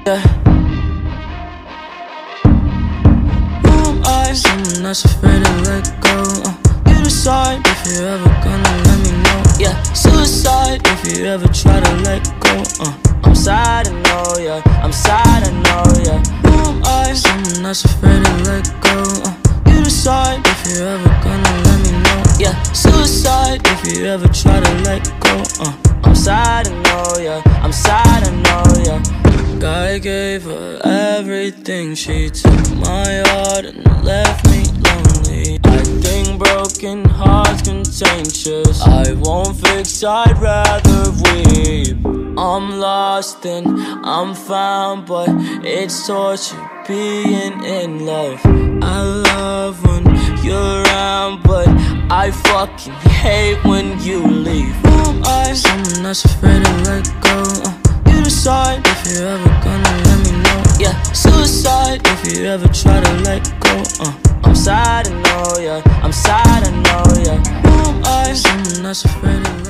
Yeah. Who am I? Someone that's afraid to let go. You decide if you're ever gonna let me know. Yeah, suicide if you ever try to let go. I'm sad, I know, yeah. I'm sad, I know, yeah. Who am I? Someone that's afraid to let go. You decide if you're ever gonna let me know. Yeah, suicide if you ever try to let go. I'm sad, I know, yeah. I'm sad, I know, yeah. I gave her everything. She took my heart and left me lonely. I think broken hearts contagious. I won't fix, I'd rather weep. I'm lost and I'm found, but it's torture being in love. I love when you're around, but I fucking hate when you leave. Who am I? Someone that's afraid to let go. You decide if you're ever gonna let me know. Yeah, suicide if you ever try to let go. I'm sad, I know, yeah. I'm sad, I know, yeah. Who am I? Someone that's afraid to